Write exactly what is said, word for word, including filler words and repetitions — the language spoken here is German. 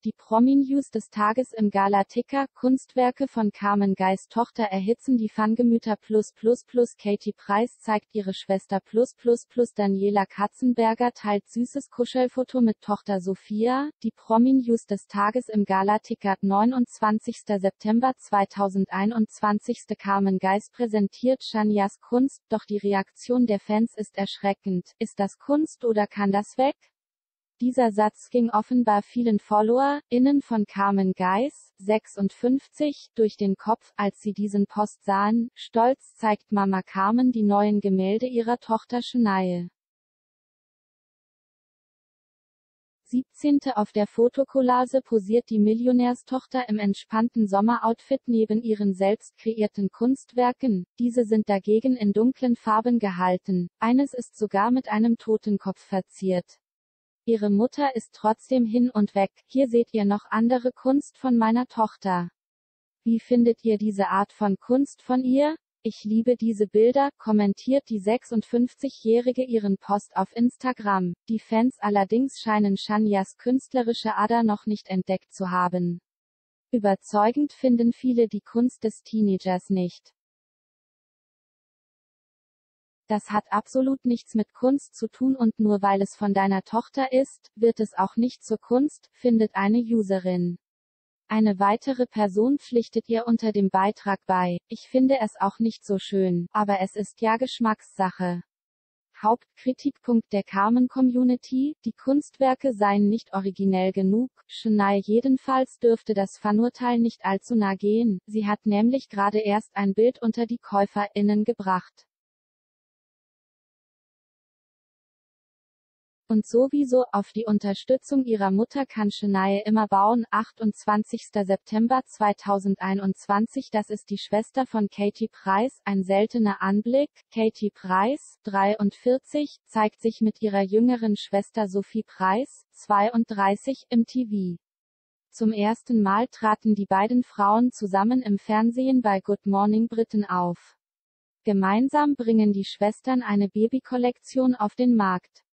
Die Promi-News des Tages im Gala-Ticker. Kunstwerke von Carmen Geis Tochter erhitzen die Fangemüter. Plus plus plus Katie Price zeigt ihre Schwester. Plus plus plus Daniela Katzenberger teilt süßes Kuschelfoto mit Tochter Sophia. Die Promi-News des Tages im Gala-Ticker. neunundzwanzigster September zweitausendeinundzwanzig. Carmen Geis präsentiert Shanias Kunst, doch die Reaktion der Fans ist erschreckend. Ist das Kunst oder kann das weg? Dieser Satz ging offenbar vielen FollowerInnen von Carmen Geis, sechsundfünfzig, durch den Kopf, als sie diesen Post sahen. Stolz zeigt Mama Carmen die neuen Gemälde ihrer Tochter Shania. siebzehnte Auf der Fotokollage posiert die Millionärstochter im entspannten Sommeroutfit neben ihren selbst kreierten Kunstwerken. Diese sind dagegen in dunklen Farben gehalten. Eines ist sogar mit einem Totenkopf verziert. Ihre Mutter ist trotzdem hin und weg. Hier seht ihr noch andere Kunst von meiner Tochter. Wie findet ihr diese Art von Kunst von ihr? Ich liebe diese Bilder, kommentiert die sechsundfünfzigjährige ihren Post auf Instagram. Die Fans allerdings scheinen Shanias künstlerische Ader noch nicht entdeckt zu haben. Überzeugend finden viele die Kunst des Teenagers nicht. Das hat absolut nichts mit Kunst zu tun und nur weil es von deiner Tochter ist, wird es auch nicht zur Kunst, findet eine Userin. Eine weitere Person pflichtet ihr unter dem Beitrag bei: Ich finde es auch nicht so schön, aber es ist ja Geschmackssache. Hauptkritikpunkt der Carmen-Community: Die Kunstwerke seien nicht originell genug. Shania jedenfalls dürfte das Fanurteil nicht allzu nah gehen, sie hat nämlich gerade erst ein Bild unter die KäuferInnen gebracht. Und sowieso, auf die Unterstützung ihrer Mutter kann Shania immer bauen. achtundzwanzigster September zweitausendeinundzwanzig. Das ist die Schwester von Katie Price, ein seltener Anblick. Katie Price, dreiundvierzig, zeigt sich mit ihrer jüngeren Schwester Sophie Price, zweiunddreißig, im T V. Zum ersten Mal traten die beiden Frauen zusammen im Fernsehen bei Good Morning Britain auf. Gemeinsam bringen die Schwestern eine Babykollektion auf den Markt.